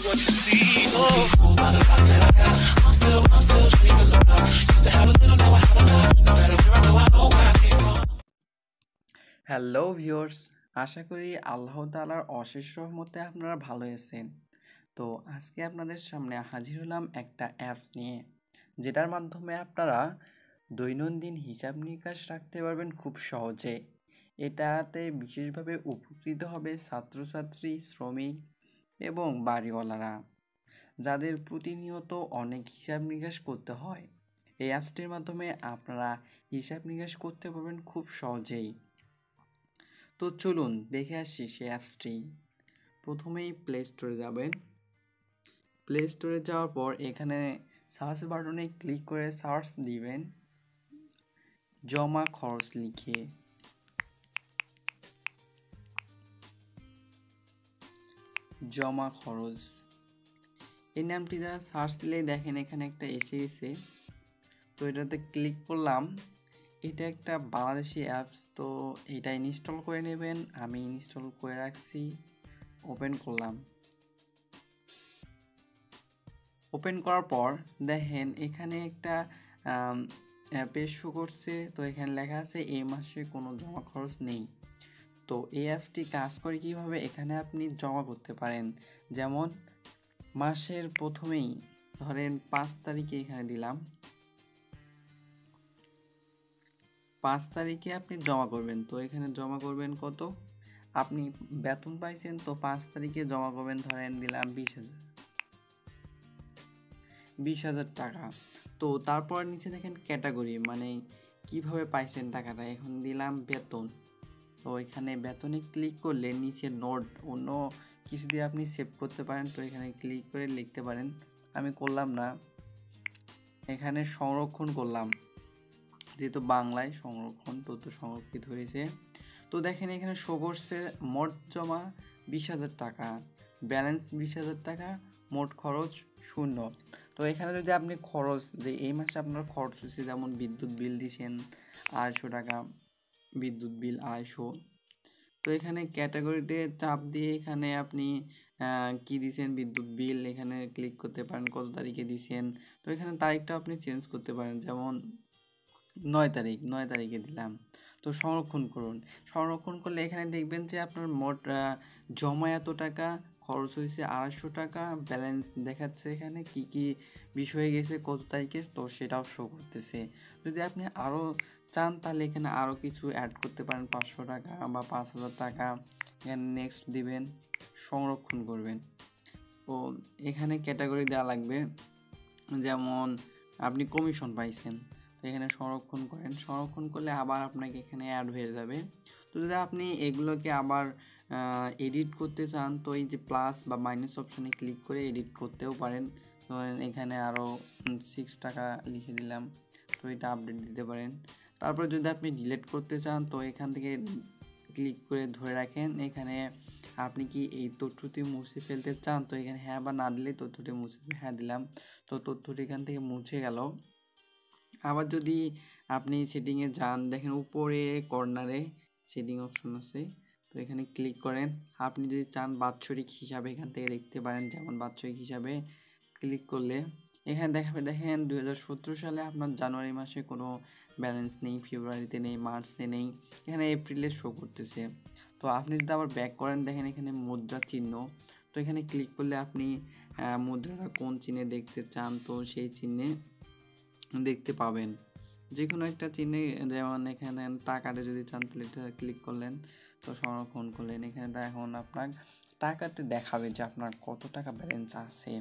what you see. Oh, fooled by the thoughts that I got. I'm still dreaming of love. Used to have a little, now I have a lot. No matter where I go, I know where I came from. Hello viewers, আশা করি আল্লাহ তাআলার অশেষ রহমতে আপনারা ভালো আছেন। তো আজকে আপনাদের সামনে হাজির হলাম একটা অ্যাপস নিয়ে, যেটার মাধ্যমে আপনারা দৈনন্দিন হিসাব নিকাশ রাখতে পারবেন খুব সহজে। এটাতে বিশেষভাবে উপকৃত হবে ছাত্রছাত্রী, শ্রমিক এবং বাড়িওয়ালারা, যাদের প্রতিনিয়ত অনেক হিসাব নিকাশ করতে হয়। এই অ্যাপসটির মাধ্যমে আপনারা হিসাব নিকাশ করতে পারবেন খুব সহজেই। তো চলুন দেখে আসি সেই অ্যাপসটি। প্রথমেই প্লে স্টোরে যাবেন। প্লে স্টোরে যাওয়ার পর এখানে সার্চ বাটনে ক্লিক করে সার্চ দিবেন জমা খরচ লিখে। জমা খরচ এই নামটি দ্বারা সার্চ দিলে দেখেন এখানে একটা এসে গেছে। তো এটাতে ক্লিক করলাম। এটা একটা বাংলাদেশি অ্যাপস, তো এটা ইনস্টল করে নেবেন। আমি ইনস্টল করে রাখছি। ওপেন করলাম। ওপেন করার পর দেখেন এখানে একটা পেজ শো করছে। তো এখানে লেখা আছে এই মাসে কোনো জমা খরচ নেই। তো এই অ্যাপসটি কাজ করে কীভাবে, এখানে আপনি জমা করতে পারেন। যেমন মাসের প্রথমেই ধরেন 5 তারিখে এখানে দিলাম, 5 তারিখে আপনি জমা করবেন। তো এখানে জমা করবেন কত, আপনি বেতন পাইছেন, তো 5 তারিখে জমা করবেন, ধরেন দিলাম 20,000 টাকা। তো তারপর নিচে দেখেন ক্যাটাগরি, মানে কিভাবে পাইছেন টাকাটা, এখন দিলাম বেতন। তো এখানে বেতনে ক্লিক করলে নিচে নোট অন্য কিছু দিয়ে আপনি সেভ করতে পারেন। তো এখানে ক্লিক করে লিখতে পারেন, আমি করলাম না, এখানে সংরক্ষণ করলাম, যেহেতু বাংলায় সংরক্ষণ, তথ্য সংরক্ষিত হয়েছে। তো দেখেন এখানে শো করছে মোট জমা 20,000 টাকা, ব্যালেন্স 20,000 টাকা, মোট খরচ 0। তো এখানে যদি আপনি খরচ, যে এই মাসে আপনার খরচ হয়েছে, যেমন বিদ্যুৎ বিল দিয়েছেন 250 টাকা, বিদ্যুৎ বিল 250। তো এখানে ক্যাটাগরিতে চাপ দিয়ে এখানে আপনি কি দিয়েছেন, বিদ্যুৎ বিল, এখানে ক্লিক করতে পারেন কত তারিখে দিয়েছেন। তো এখানে তারিখটা আপনি চেঞ্জ করতে পারেন, যেমন 9 তারিখে দিলাম। তো সংরক্ষণ করুন। সংরক্ষণ করলে এখানে দেখবেন যে আপনার মোট জমা এত টাকা, খরচ হয়েছে 250 টাকা, ব্যালেন্স দেখাচ্ছে এখানে কি কি বিষয় গেছে কত তারিখে, তো সেটাও শো করতেছে। যদি আপনি আরও চান তাহলে এখানে আরও কিছু অ্যাড করতে পারেন, 500 টাকা বা 5,000 টাকা। এখানে নেক্সট দিবেন, সংরক্ষণ করবেন। তো এখানে ক্যাটাগরি দেওয়া লাগবে, যেমন আপনি কমিশন পাইছেন, তো এখানে সংরক্ষণ করেন। সংরক্ষণ করলে আবার আপনাকে এখানে অ্যাড হয়ে যাবে। তো যদি আপনি এগুলোকে আবার এডিট করতে চান, তো এই যে প্লাস বা মাইনাস অপশানে ক্লিক করে এডিট করতেও পারেন। তো এখানে আরও 6 টাকা লিখে দিলাম, তো এটা আপডেট দিতে পারেন। তারপর যদি আপনি ডিলিট করতে চান, তো এখান থেকে ক্লিক করে ধরে রাখেন, এখানে আপনি কি এই তথ্যটি মুছে ফেলতে চান, তো এখানে হ্যাঁ বা না দিলে তথ্যটি মুছে, হ্যাঁ দিলাম, তো তথ্যটি এখান থেকে মুছে গেল। আবার যদি আপনি সেটিংয়ে যান, দেখেন উপরে কর্নারে সেটিং অপশন আছে, তো এখানে ক্লিক করেন। আপনি যদি চান বাৎসরিক হিসাবে এখান থেকে দেখতে পারেন, যেমন বাৎসরিক হিসাবে ক্লিক করলে এখানে দেখাবে, দেখেন 2017 সালে আপনার জানুয়ারি মাসে কোনো ব্যালেন্স নেই, ফেব্রুয়ারিতে নেই, মার্চে নেই, এখানে এপ্রিলে শো করতেছে। তো আপনি যদি আবার ব্যাক করেন, দেখেন এখানে মুদ্রা চিহ্ন, তো এখানে ক্লিক করলে আপনি মুদ্রাটা কোন চিহ্নে দেখতে চান, তো সেই চিহ্নে দেখতে পাবেন, যে কোনো একটা চিহ্নে। যেমন এখানে টাকাতে যদি চান তাহলে এটা ক্লিক করলেন, তো সংরক্ষণ করলেন। এখানে এখন আপনার টাকাতে দেখাবে যে আপনার কত টাকা ব্যালেন্স আছে,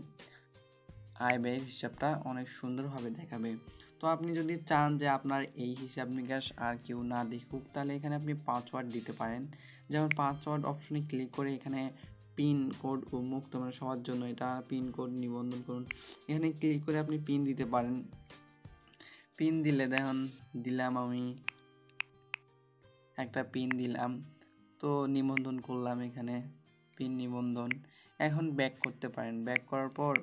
আয় ব্যয়ের হিসাবটা অনেক সুন্দরভাবে দেখাবে। তো আপনি যদি চান যে আপনার এই হিসাব নিকাশ আর কেউ না দেখুক, তাহলে এখানে আপনি পাসওয়ার্ড দিতে পারেন। যেমন পাসওয়ার্ড অপশনে ক্লিক করে এখানে পিন কোড উন্মুক্ত, মানে সবার জন্য এটা পিন কোড নিবন্ধন করুন, এখানে ক্লিক করে আপনি পিন দিতে পারেন। পিন দিলে দেখুন দিলাম, আমি একটা পিন দিলাম, তো নিবন্ধন করলাম, এখানে পিন নিবন্ধন। এখন ব্যাক করতে পারেন, ব্যাক করার পর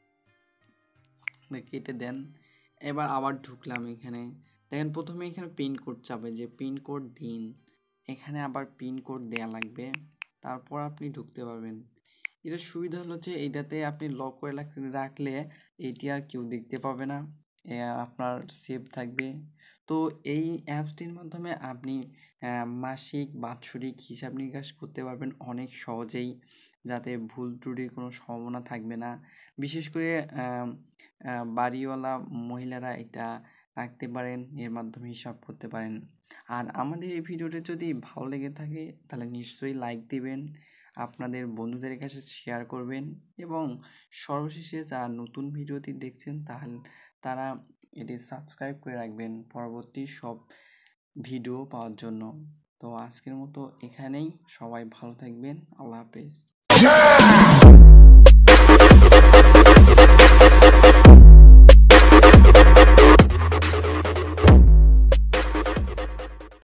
কেটে দেন। এবার আবার ঢুকলাম, এখানে দেখেন প্রথমে এখানে পিন কোড চাবে, যে পিন কোড দিন, এখানে আবার পিন কোড দেয়া লাগবে, তারপর আপনি ঢুকতে পারবেন। এটার সুবিধা হলো যে এইটাতে আপনি লক করে রাখলে এটি আর কেউ দেখতে পাবে না, আপনার সেভ থাকবে। তো এই অ্যাপসটির মাধ্যমে আপনি মাসিক বাৎসরিক হিসাব নিকাশ করতে পারবেন অনেক সহজেই, যাতে ভুল ত্রুটির কোনো সম্ভাবনা থাকবে না। বিশেষ করে বাড়িওয়ালা মহিলারা এটা রাখতে পারেন, এর মাধ্যমে হিসাব করতে পারেন। আর আমাদের এই ভিডিওটা যদি ভালো লেগে থাকে তাহলে নিশ্চয়ই লাইক দিবেন, আপনাদের বন্ধুদের কাছে শেয়ার করবেন, এবং সর্বশেষে যারা নতুন ভিডিওটি দেখছেন তারা এটি সাবস্ক্রাইব করে রাখবেন পরবর্তী সব ভিডিও পাওয়ার জন্য। তো আজকের মতো এখানেই, সবাই ভালো থাকবেন, আল্লাহ হাফেজ।